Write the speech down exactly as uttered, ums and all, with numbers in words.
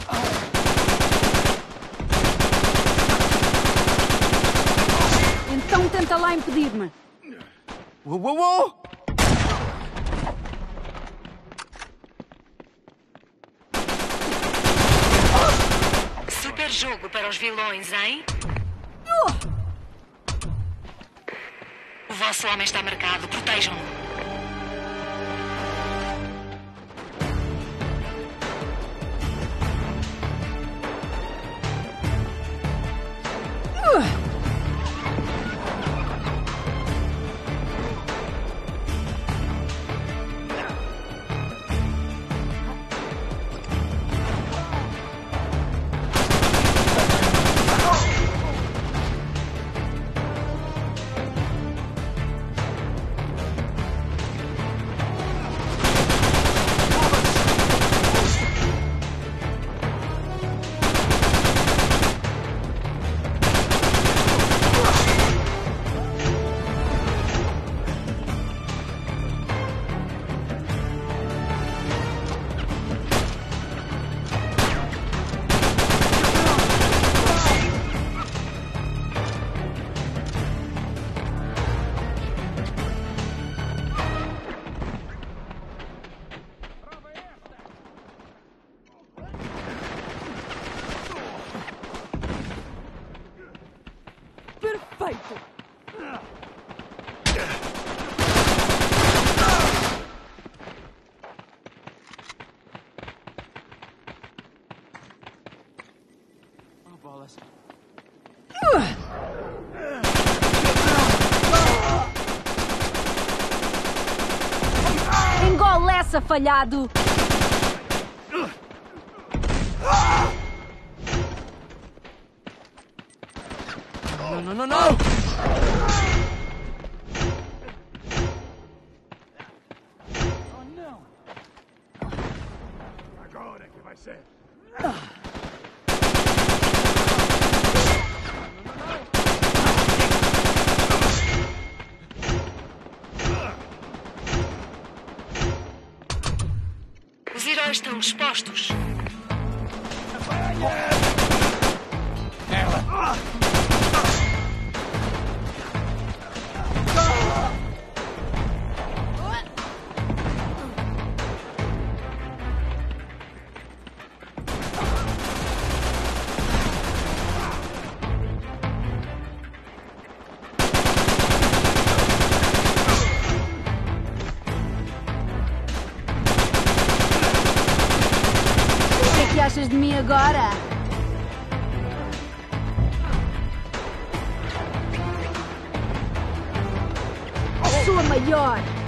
Então tenta lá impedir-me. Uou, uou, uou! Super jogo para os vilões, hein? O vosso homem está marcado. Protejam-no. Perfeito! Oh, bolas. Engole essa, falhado! Não, não, não, não! Oh, não! Agora que vai ser! Os heróis estão dispostos. Ela! O que é que achas de mim agora? Sou a maior!